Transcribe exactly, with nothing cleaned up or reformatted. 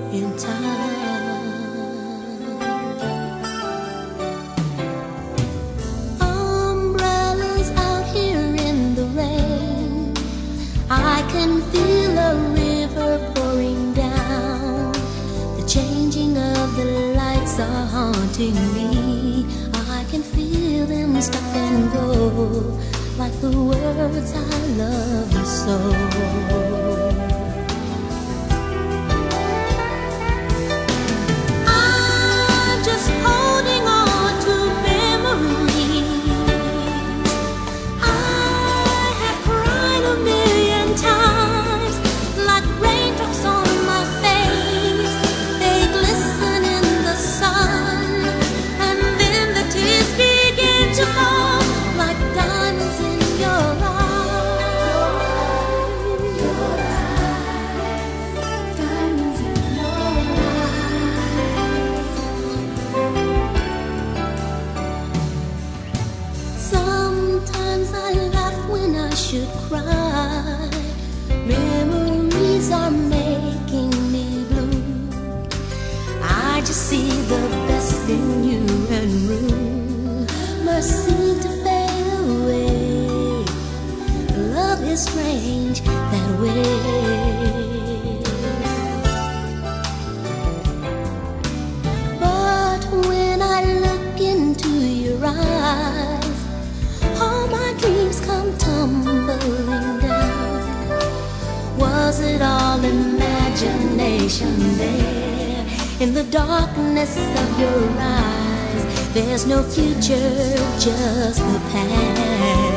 in time. Umbrellas out here in the rain, I can feel a river pouring down. The changing of the lights are haunting me. I can feel them stop and go, like the words I love you so. I'm just holding on to memories. I have cried a million times, like raindrops on my face. They glisten in the sun, and then the tears begin to fall like diamonds in your eyes. Your eyes, diamonds in your eyes. Sometimes I laugh when I should cry. Memories are making me blue. I just see the best in you and rumors seem to fade away. Love is strange that way. But when I look into your eyes, all my dreams come tumbling down. Was it all imagination there in the darkness of your eyes? There's no future, just the past.